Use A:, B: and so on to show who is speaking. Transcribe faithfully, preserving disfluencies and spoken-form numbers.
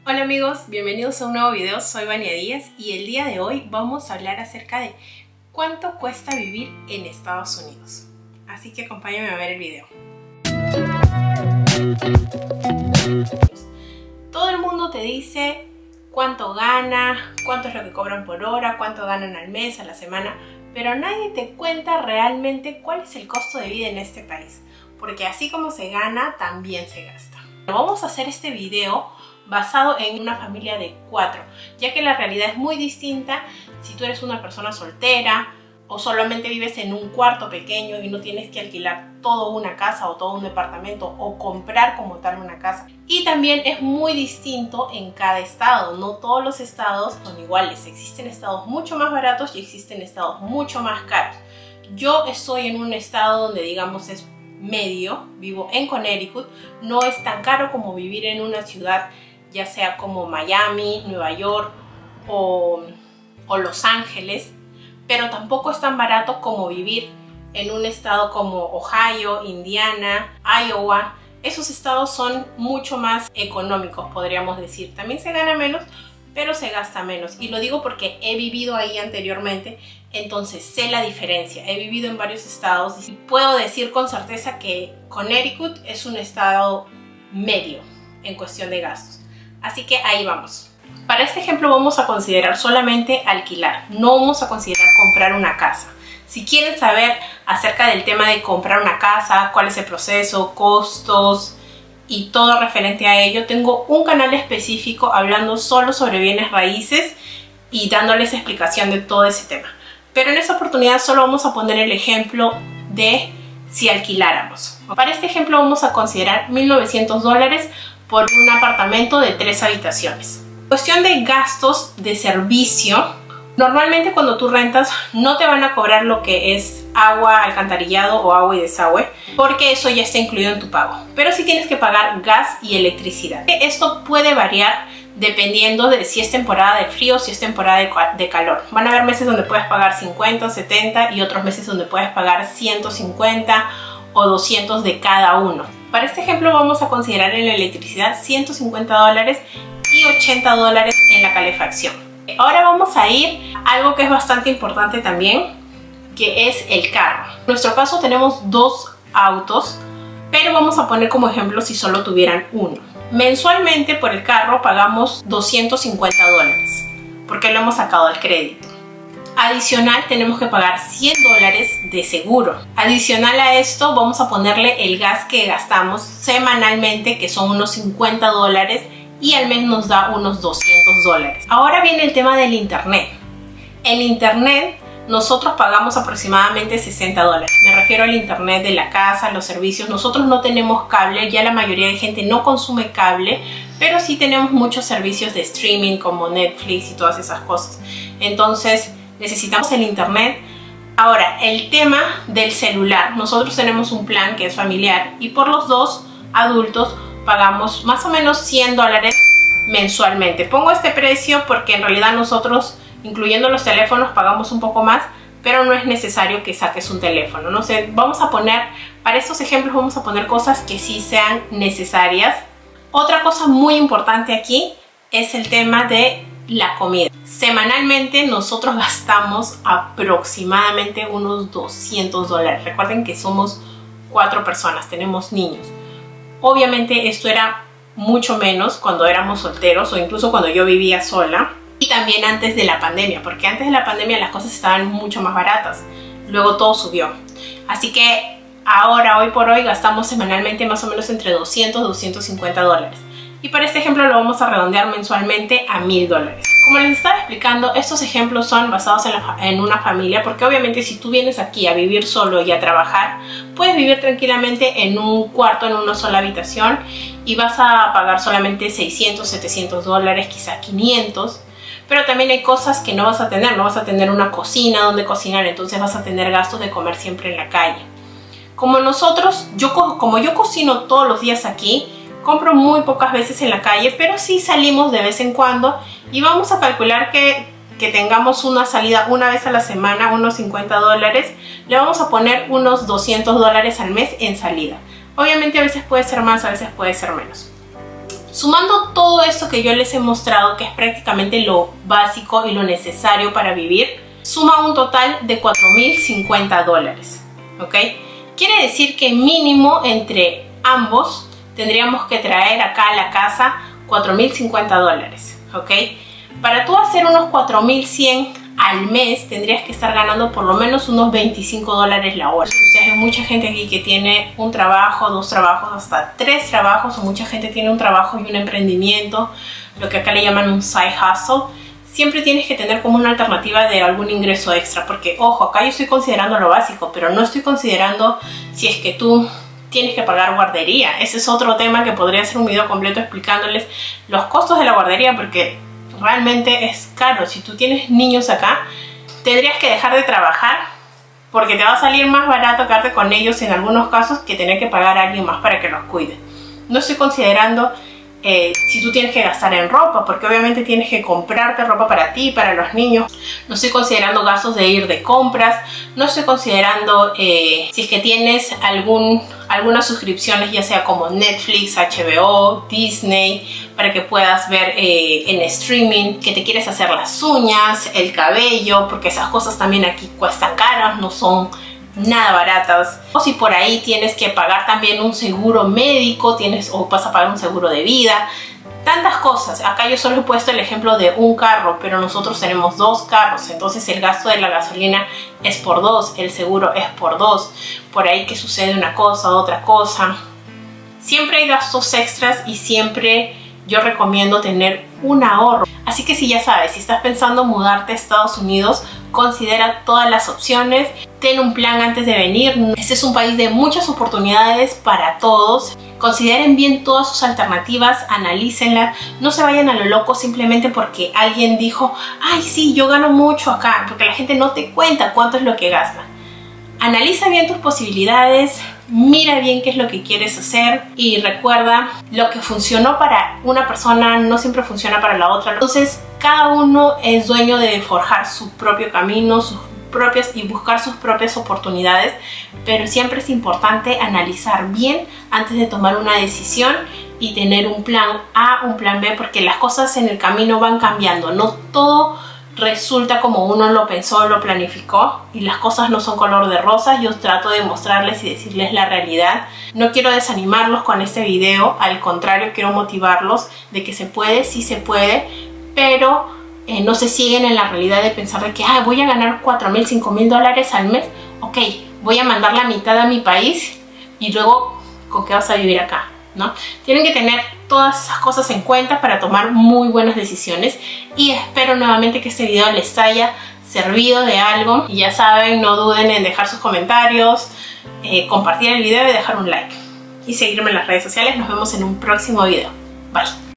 A: Hola amigos, bienvenidos a un nuevo video, soy Vania Díaz y el día de hoy vamos a hablar acerca de cuánto cuesta vivir en Estados Unidos. Así que acompáñame a ver el video. Todo el mundo te dice cuánto gana, cuánto es lo que cobran por hora, cuánto ganan al mes, a la semana, pero nadie te cuenta realmente cuál es el costo de vida en este país, porque así como se gana, también se gasta. Vamos a hacer este video basado en una familia de cuatro, ya que la realidad es muy distinta si tú eres una persona soltera o solamente vives en un cuarto pequeño y no tienes que alquilar toda una casa o todo un departamento o comprar como tal una casa. Y también es muy distinto en cada estado, no todos los estados son iguales, existen estados mucho más baratos y existen estados mucho más caros. Yo estoy en un estado donde digamos es medio, vivo en Connecticut, no es tan caro como vivir en una ciudad ya sea como Miami, Nueva York o, o Los Ángeles, pero tampoco es tan barato como vivir en un estado como Ohio, Indiana, Iowa. Esos estados son mucho más económicos, podríamos decir. También se gana menos, pero se gasta menos. Y lo digo porque he vivido ahí anteriormente, entonces sé la diferencia. He vivido en varios estados y puedo decir con certeza que Connecticut es un estado medio en cuestión de gastos. Así que ahí vamos. Para este ejemplo vamos a considerar solamente alquilar, no vamos a considerar comprar una casa. Si quieren saber acerca del tema de comprar una casa, cuál es el proceso, costos y todo referente a ello, tengo un canal específico hablando solo sobre bienes raíces y dándoles explicación de todo ese tema. Pero en esta oportunidad solo vamos a poner el ejemplo de si alquiláramos. Para este ejemplo vamos a considerar mil novecientos dólares por un apartamento de tres habitaciones. Cuestión de gastos de servicio. Normalmente cuando tú rentas no te van a cobrar lo que es agua, alcantarillado o agua y desagüe, porque eso ya está incluido en tu pago. Pero sí tienes que pagar gas y electricidad. Esto puede variar dependiendo de si es temporada de frío o si es temporada de, de calor. Van a haber meses donde puedes pagar cincuenta, setenta y otros meses donde puedes pagar ciento cincuenta o doscientos de cada uno. Para este ejemplo vamos a considerar en la electricidad ciento cincuenta dólares y ochenta dólares en la calefacción. Ahora vamos a ir a algo que es bastante importante también, que es el carro. En nuestro caso tenemos dos autos, pero vamos a poner como ejemplo si solo tuvieran uno. Mensualmente por el carro pagamos doscientos cincuenta dólares, porque lo hemos sacado al crédito. Adicional tenemos que pagar cien dólares de seguro. Adicional a esto vamos a ponerle el gas que gastamos semanalmente, que son unos cincuenta dólares, y al mes nos da unos doscientos dólares. Ahora viene el tema del internet. El internet nosotros pagamos aproximadamente sesenta dólares. Me refiero al internet de la casa, los servicios. Nosotros no tenemos cable, ya la mayoría de gente no consume cable, pero sí tenemos muchos servicios de streaming como Netflix y todas esas cosas. Entonces necesitamos el internet. Ahora, el tema del celular. Nosotros tenemos un plan que es familiar y por los dos adultos pagamos más o menos cien dólares mensualmente. Pongo este precio porque en realidad nosotros, incluyendo los teléfonos, pagamos un poco más, pero no es necesario que saques un teléfono. No sé, vamos a poner, para estos ejemplos vamos a poner cosas que sí sean necesarias. Otra cosa muy importante aquí es el tema de la comida. Semanalmente nosotros gastamos aproximadamente unos doscientos dólares. Recuerden que somos cuatro personas, tenemos niños. Obviamente esto era mucho menos cuando éramos solteros o incluso cuando yo vivía sola. Y también antes de la pandemia, porque antes de la pandemia las cosas estaban mucho más baratas. Luego todo subió. Así que ahora, hoy por hoy, gastamos semanalmente más o menos entre doscientos y doscientos cincuenta dólares. Y para este ejemplo lo vamos a redondear mensualmente a mil dólares. Como les estaba explicando, estos ejemplos son basados en, la, en una familia, porque obviamente si tú vienes aquí a vivir solo y a trabajar, puedes vivir tranquilamente en un cuarto, en una sola habitación, y vas a pagar solamente seiscientos, setecientos dólares, quizá quinientos. Pero también hay cosas que no vas a tener, no vas a tener una cocina donde cocinar, entonces vas a tener gastos de comer siempre en la calle. Como nosotros, yo, como yo cocino todos los días aquí, compro muy pocas veces en la calle, pero sí salimos de vez en cuando y vamos a calcular que, que tengamos una salida una vez a la semana, unos cincuenta dólares, le vamos a poner unos doscientos dólares al mes en salida. Obviamente a veces puede ser más, a veces puede ser menos. Sumando todo esto que yo les he mostrado, que es prácticamente lo básico y lo necesario para vivir, suma un total de cuatro mil cincuenta dólares, ¿ok? Quiere decir que mínimo entre ambos tendríamos que traer acá a la casa cuatro mil cincuenta dólares, ¿ok? Para tú hacer unos cuatro mil cien al mes tendrías que estar ganando por lo menos unos veinticinco dólares la hora. O sea, hay mucha gente aquí que tiene un trabajo, dos trabajos, hasta tres trabajos, o mucha gente tiene un trabajo y un emprendimiento, lo que acá le llaman un side hustle. Siempre tienes que tener como una alternativa de algún ingreso extra, porque ojo, acá yo estoy considerando lo básico, pero no estoy considerando si es que tú tienes que pagar guardería. Ese es otro tema que podría hacer un video completo explicándoles los costos de la guardería, porque realmente es caro. Si tú tienes niños acá, tendrías que dejar de trabajar porque te va a salir más barato quedarte con ellos en algunos casos que tener que pagar a alguien más para que los cuide. No estoy considerando eh, si tú tienes que gastar en ropa, porque obviamente tienes que comprarte ropa para ti, para los niños. No estoy considerando gastos de ir de compras. No estoy considerando eh, si es que tienes algún, algunas suscripciones, ya sea como Netflix, H B O, Disney, para que puedas ver eh, en streaming, que te quieres hacer las uñas, el cabello, porque esas cosas también aquí cuestan caras, no son nada baratas. O si por ahí tienes que pagar también un seguro médico, tienes o vas a pagar un seguro de vida, tantas cosas. Acá yo solo he puesto el ejemplo de un carro, pero nosotros tenemos dos carros, entonces el gasto de la gasolina es por dos, el seguro es por dos, por ahí que sucede una cosa, otra cosa. Siempre hay gastos extras y siempre yo recomiendo tener un ahorro. Así que si ya sabes, si estás pensando mudarte a Estados Unidos, considera todas las opciones, ten un plan antes de venir. Este es un país de muchas oportunidades para todos. Consideren bien todas sus alternativas, analícenlas, no se vayan a lo loco simplemente porque alguien dijo, ay sí, yo gano mucho acá, porque la gente no te cuenta cuánto es lo que gasta. Analiza bien tus posibilidades, mira bien qué es lo que quieres hacer y recuerda, lo que funcionó para una persona no siempre funciona para la otra. Entonces cada uno es dueño de forjar su propio camino, sus propias y buscar sus propias oportunidades, pero siempre es importante analizar bien antes de tomar una decisión y tener un plan A, un plan B, porque las cosas en el camino van cambiando, no todo resulta como uno lo pensó, lo planificó, y las cosas no son color de rosas. Yo trato de mostrarles y decirles la realidad. No quiero desanimarlos con este video, al contrario, quiero motivarlos de que se puede, sí se puede, pero eh, no se siguen en la realidad de pensar de que ah, voy a ganar cuatro mil, cinco mil dólares al mes, ok, voy a mandar la mitad a mi país y luego ¿con qué vas a vivir acá? ¿No? Tienen que tener todas esas cosas en cuenta para tomar muy buenas decisiones, y espero nuevamente que este video les haya servido de algo. Y ya saben, no duden en dejar sus comentarios, eh, compartir el video y dejar un like y seguirme en las redes sociales. Nos vemos en un próximo video. Bye.